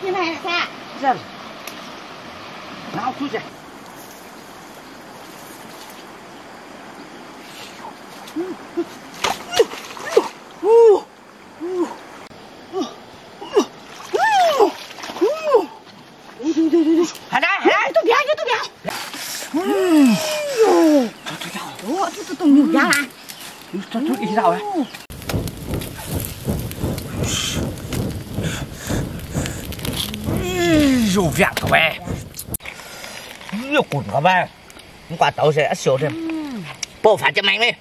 Như này là sao? Dần. Nào chú chạy. Tôi béo. Tôi nhủ ra là. Cho chút ít rau ấy. Dù việc các bé. Nhiều cùn các bé. Hôm qua tao sẽ xỉu thêm. Bộ phải cho mạnh đi.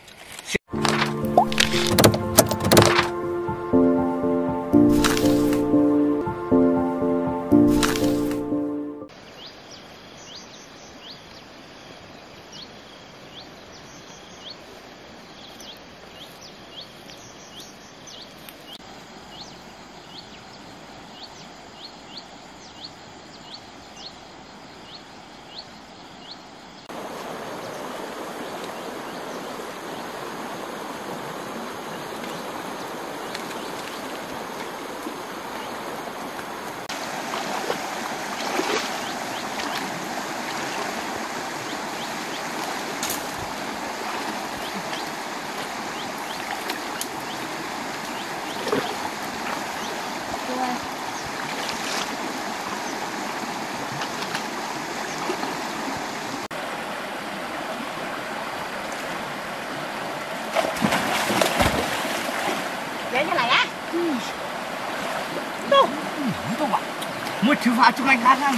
Một thứ phá chúng anh khác không?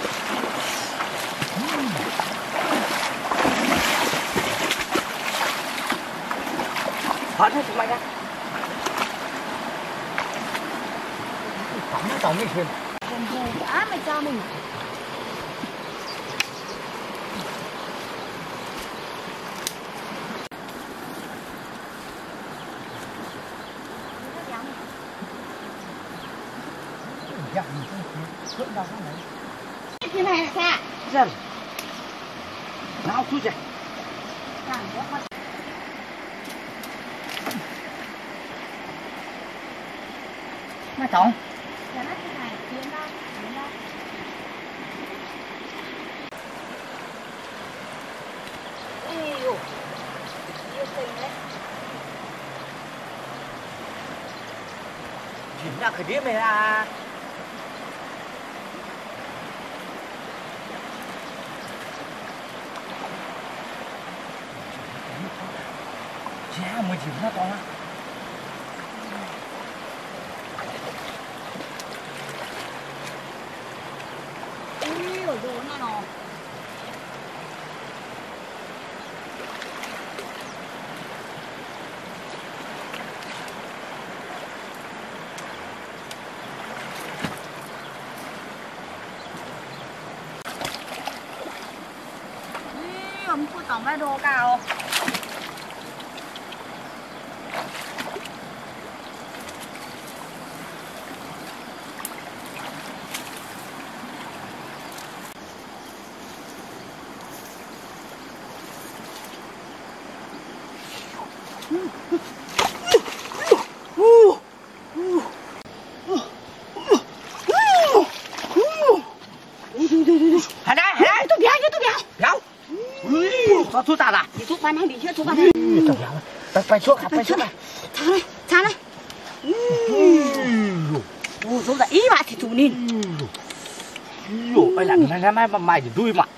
Phá hết chúng anh khác. Phá nó tổng mình thêm. Còn hồ đã mày cho mình. Như này là sao? Dần. Nào chú chạy. Mà tổng. Là nó như này, tiến đâu. Ê dồi, yêu tình đấy. Chuyển ra khởi điểm này là. Mới chịu nó to lắm. Ui, ở chỗ này nó. Ui, ông phụ tổng vai đồ cao. Hả đây, Tôi béo. béo. Sao thuốc tạt à? Thì thuốc bán hay đi chưa thuốc bán hay. Tao béo. Bay xuống này. Thả này. Số là ý mà thì chủ nín. Ôi là này mày thì đuôi mà.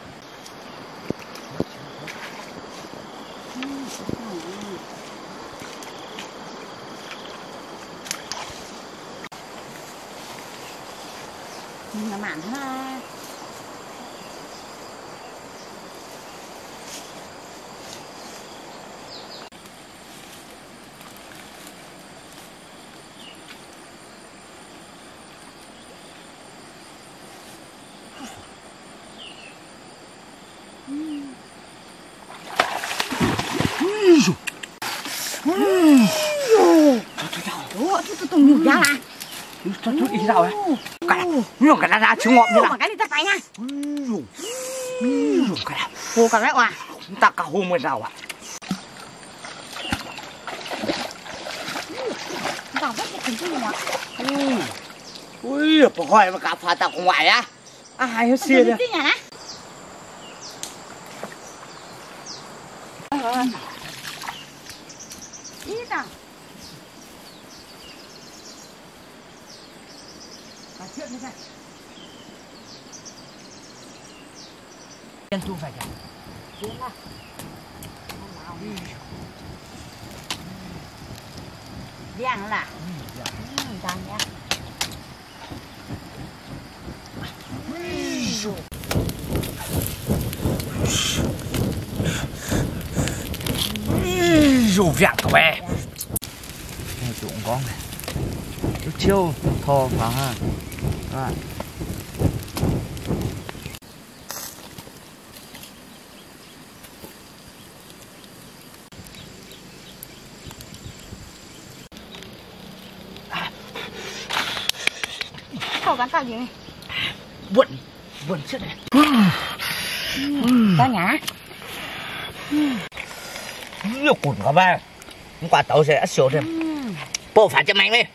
Là mảng ha. Tôi nhủ ra là. Cho chút ít rau ấy. Nhiều cái ra chứ ngọt như nào. Mà cái này ta phải nha. Cái Hồ cả đấy à. chúng ta cả hôm mới rau ạ. Rau rất là thành chứ mà. ui bỏ hỏi mà cả phá tao ngoài á ai hết xia Cái nhà á. Ý tao. Cả chuyện như thế. Chân tu phải cả. Đúng không? Điang là. Điang nhá. Dù vẹn của bé. Nghe dụng con này. Lúc chiêu thò phá ha. Các bạn. Khẩu cắn tao gì này? Buồn chết này. Tao nhá. Nhiều cùn các bạn. Hôm qua tao sẽ xỉu thêm. Bộ phải cho mày đi.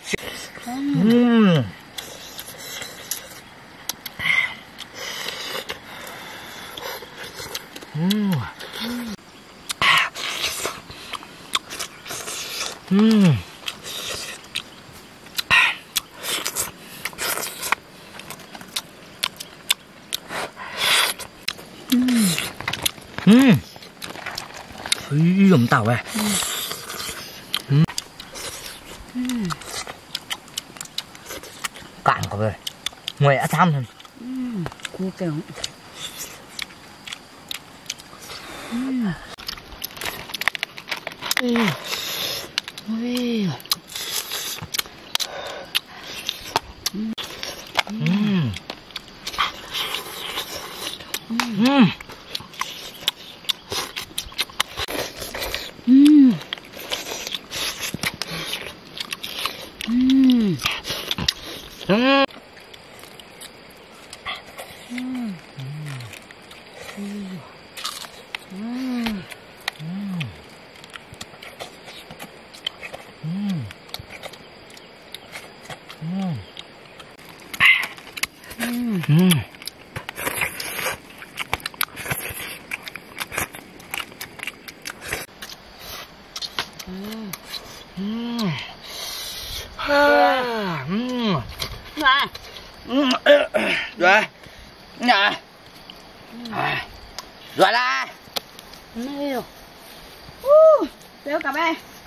Ý ẩm tàu à. Cạn cả về. Ngoài đã tham thôi. Cô kiểu. Ui. Rồi. Nhà. Rồi là. Nhiều. Béo cả bé.